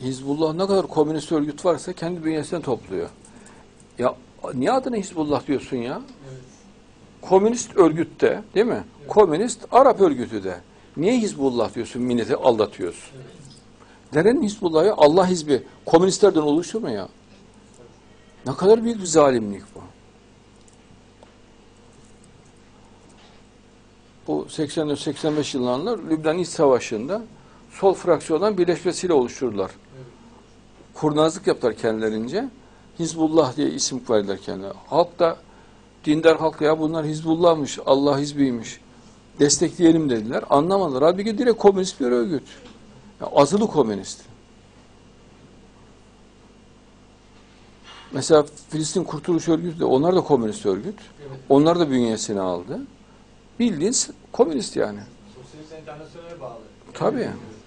Hizbullah ne kadar komünist örgüt varsa kendi bünyesinden topluyor. Ya niye adına Hizbullah diyorsun ya? Evet. Komünist örgütte, değil mi? Evet. Komünist Arap örgütü de. Niye Hizbullah diyorsun, milleti aldatıyorsun? Evet. Nerenin Hizbullah'ı? Allah hizbi. Komünistlerden oluşur mu ya? Ne kadar büyük bir zalimlik bu. Bu 84-85 yıllarında Lübnan İç Savaşı'nda sol fraksiyondan birleşmesiyle oluşturdular. Evet. Kurnazlık yaptılar kendilerince. Hizbullah diye isim verdiler kendilerine. Halk da, dindar halk, ya bunlar Hizbullah'mış, Allah hizbiymiş, destekleyelim dediler. Anlamadılar. Halbuki direkt komünist bir örgüt. Ya azılı komünist. Mesela Filistin Kurtuluş Örgütü de, onlar da komünist örgüt. Evet. Onlar da bünyesine aldı. Bildiğin komünist yani. Sosyalist Enternasyonel'e bağlı. Tabii.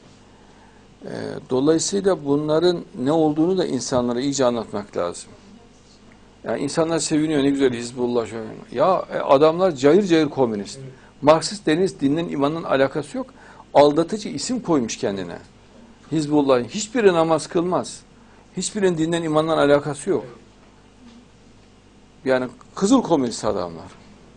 Dolayısıyla bunların ne olduğunu da insanlara iyice anlatmak lazım. Yani insanlar seviniyor, ne güzel Hizbullah şöyle. Ya adamlar cayır cayır komünist. Evet. Marksist deniz dinin imanın alakası yok. Aldatıcı isim koymuş kendine. Hizbullah hiçbiri namaz kılmaz. Hiçbirinin dinden imandan alakası yok. Evet. Yani kızıl komünist adamlar.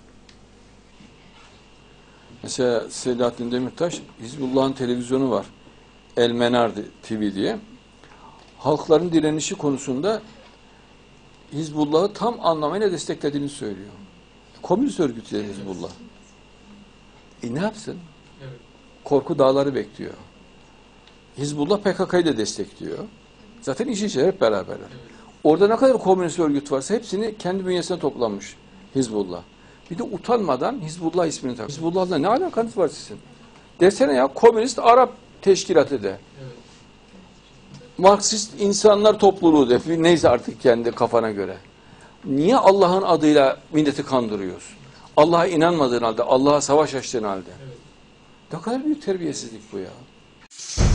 Mesela Selahattin Demirtaş, Hizbullah'ın televizyonu var. El Menar TV diye. Halkların direnişi konusunda Hizbullah'ı tam anlamıyla desteklediğini söylüyor. Komünist örgütü Hizbullah. Ne yapsın? Evet. Korku dağları bekliyor. Hizbullah PKK'yı da destekliyor. Zaten iş içe hep beraberler. Evet. Orada ne kadar komünist örgüt varsa hepsini kendi bünyesine toplanmış Hizbullah. Bir de utanmadan Hizbullah ismini takıyor. Hizbullah'la ne alakanız var sizin? Desene ya, komünist Arap teşkilatı de. Evet. Marksist insanlar topluluğu de. Neyse artık kendi kafana göre. Niye Allah'ın adıyla milleti kandırıyorsun? Allah'a inanmadığın halde, Allah'a savaş açtığın halde. Evet. Ne kadar büyük terbiyesizlik bu ya.